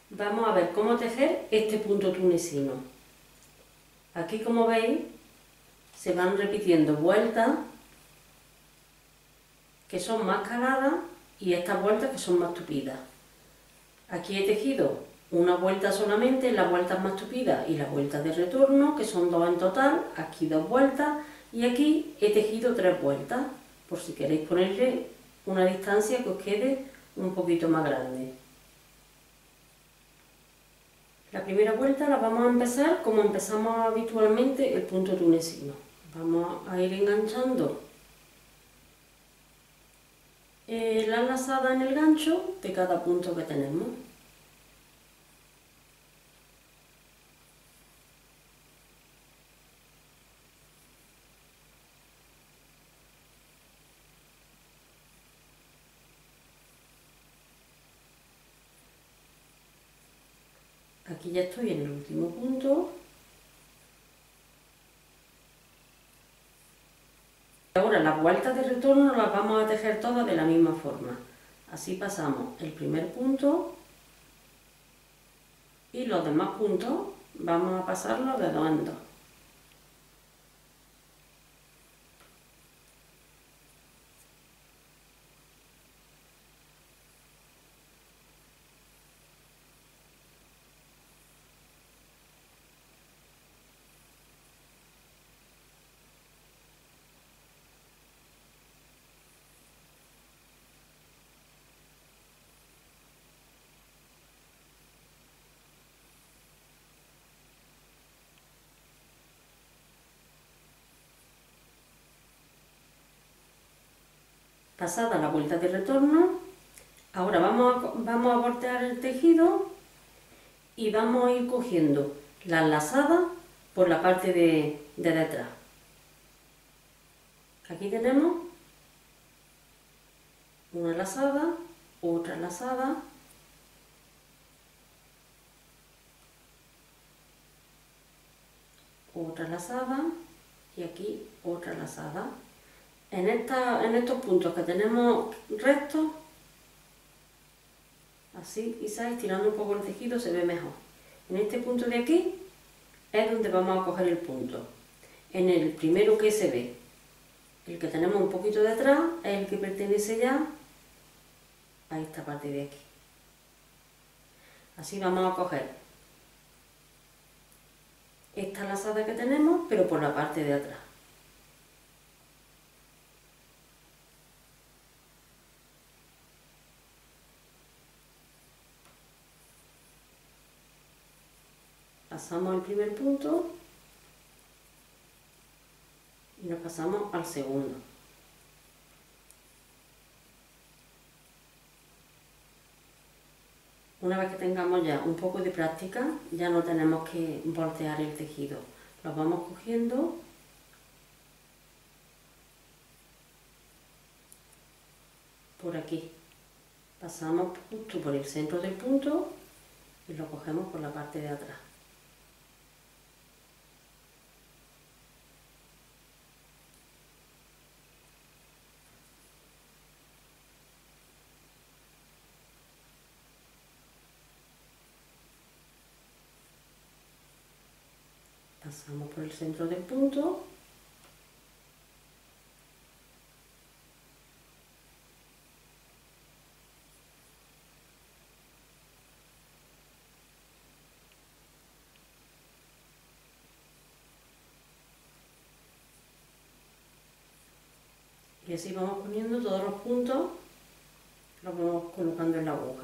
vamos a ver cómo tejer este punto tunecino. Aquí, como veis, se van repitiendo vueltas que son más caladas y estas vueltas que son más tupidas. Aquí he tejido una vuelta solamente, las vueltas más tupidas y las vueltas de retorno, que son 2 en total, aquí 2 vueltas, y aquí he tejido 3 vueltas, por si queréis ponerle una distancia que os quede un poquito más grande. La primera vuelta la vamos a empezar como empezamos habitualmente el punto tunecino. Vamos a ir enganchando la lazada en el gancho de cada punto que tenemos. Aquí ya estoy en el último punto. Ahora las vueltas de retorno las vamos a tejer todas de la misma forma. Así pasamos el primer punto y los demás puntos vamos a pasarlos de 2 en 2. Pasada la vuelta de retorno, ahora vamos a voltear el tejido y vamos a ir cogiendo las lazadas por la parte de detrás. Aquí tenemos una lazada, otra lazada, otra lazada y aquí otra lazada. En estos puntos que tenemos rectos, así quizás estirando un poco el tejido se ve mejor. En este punto de aquí es donde vamos a coger el punto. En el primero que se ve, el que tenemos un poquito detrás, es el que pertenece ya a esta parte de aquí. Así vamos a coger esta lazada que tenemos, pero por la parte de atrás. Pasamos al primer punto y nos pasamos al segundo. Una vez que tengamos ya un poco de práctica, ya no tenemos que voltear el tejido. Lo vamos cogiendo por aquí. Pasamos justo por el centro del punto y lo cogemos por la parte de atrás. Pasamos por el centro del punto y así vamos poniendo todos los puntos, los vamos colocando en la aguja.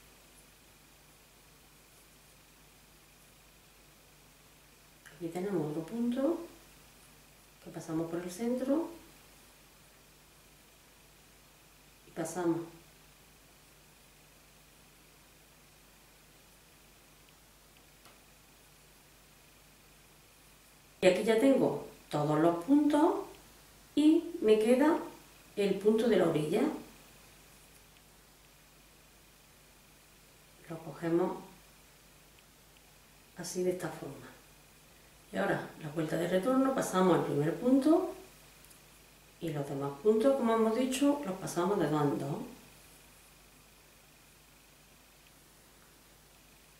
Aquí tenemos otro punto que pasamos por el centro y pasamos. Y aquí ya tengo todos los puntos y me queda el punto de la orilla. Lo cogemos así de esta forma. Y ahora la vuelta de retorno, pasamos al primer punto y los demás puntos, como hemos dicho, los pasamos de 2 en 2.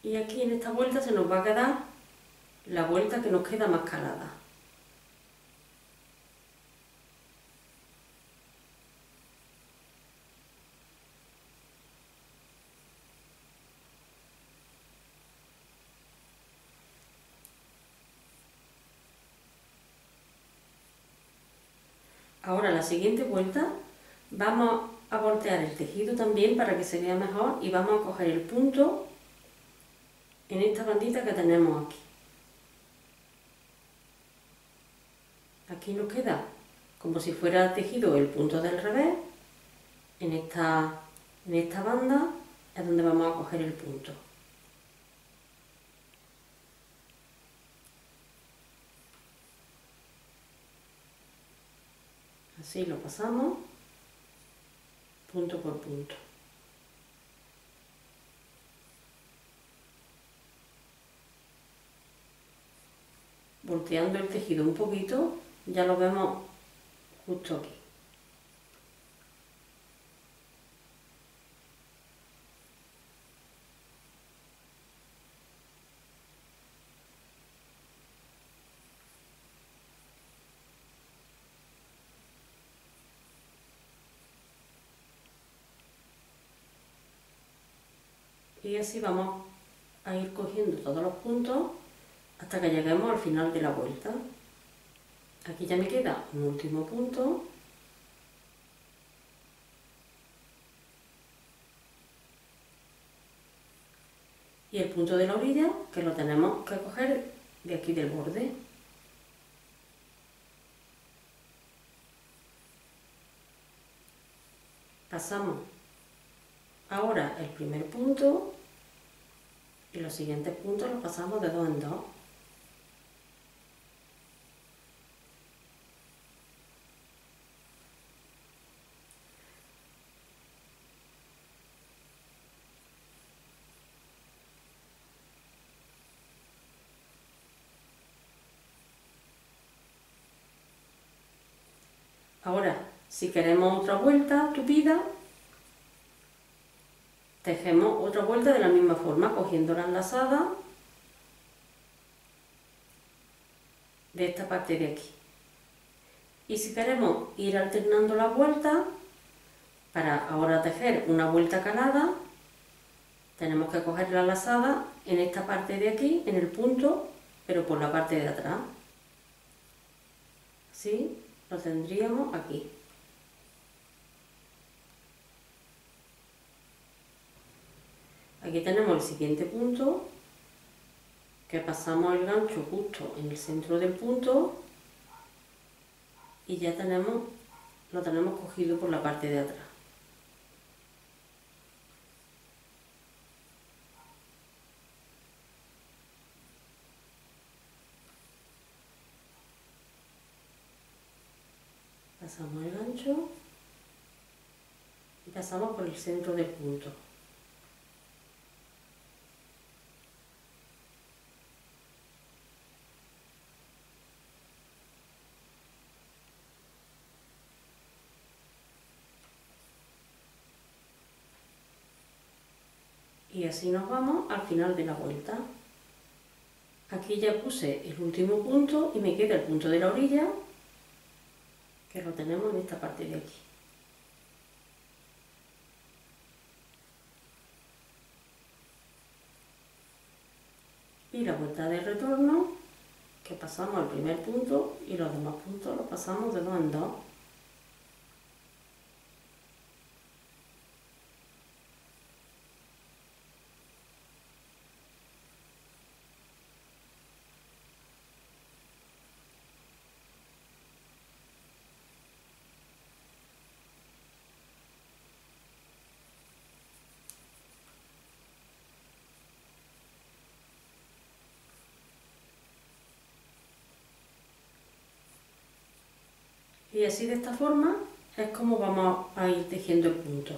Y aquí en esta vuelta se nos va a quedar la vuelta que nos queda más calada. Ahora la siguiente vuelta vamos a voltear el tejido también para que se vea mejor y vamos a coger el punto en esta bandita que tenemos aquí. Aquí nos queda como si fuera tejido el punto del revés. En esta banda es donde vamos a coger el punto. Así lo pasamos punto por punto. Volteando el tejido un poquito, ya lo vemos justo aquí. Y así vamos a ir cogiendo todos los puntos hasta que lleguemos al final de la vuelta. Aquí ya me queda un último punto. Y el punto de la orilla, que lo tenemos que coger de aquí del borde. Pasamos ahora el primer punto y los siguientes puntos los pasamos de dos en dos. Ahora, si queremos otra vuelta tupida, tejemos otra vuelta de la misma forma, cogiendo la enlazada de esta parte de aquí. Y si queremos ir alternando las vueltas, para ahora tejer una vuelta calada, tenemos que coger la lazada en esta parte de aquí, en el punto, pero por la parte de atrás. Así lo tendríamos aquí. Aquí tenemos el siguiente punto, que pasamos el gancho justo en el centro del punto y ya lo tenemos cogido por la parte de atrás. Pasamos el gancho y pasamos por el centro del punto. Y así nos vamos al final de la vuelta. Aquí ya puse el último punto y me queda el punto de la orilla, que lo tenemos en esta parte de aquí. Y la vuelta de retorno, que pasamos al primer punto y los demás puntos los pasamos de dos en dos. Y así de esta forma es como vamos a ir tejiendo el punto.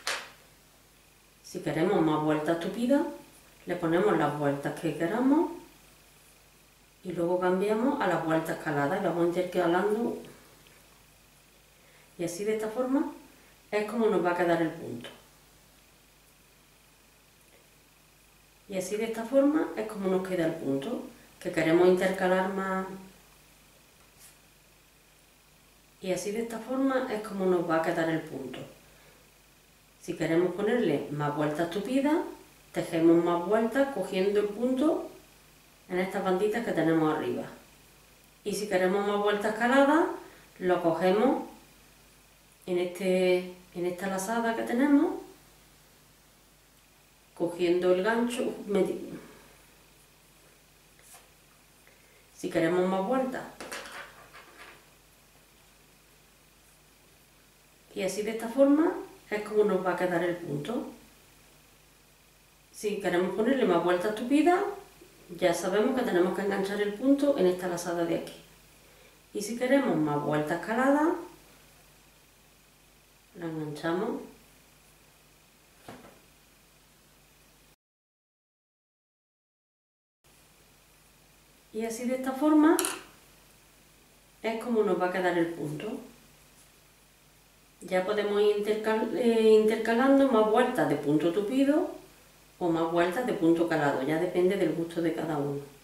Si queremos más vueltas tupidas, le ponemos las vueltas que queramos y luego cambiamos a las vueltas caladas y vamos intercalando. Y así de esta forma es como nos va a quedar el punto. Y así de esta forma es como nos queda el punto, que queremos intercalar más. Y así de esta forma es como nos va a quedar el punto. Si queremos ponerle más vueltas tupidas, tejemos más vueltas cogiendo el punto en estas banditas que tenemos arriba. Y si queremos más vueltas caladas, lo cogemos en esta lazada que tenemos, cogiendo el gancho. Si queremos más vueltas. Y así de esta forma es como nos va a quedar el punto. Si queremos ponerle más vueltas tupidas, ya sabemos que tenemos que enganchar el punto en esta lazada de aquí. Y si queremos más vueltas caladas, la enganchamos. Y así de esta forma es como nos va a quedar el punto. Ya podemos ir intercalando más vueltas de punto tupido o más vueltas de punto calado, ya depende del gusto de cada uno.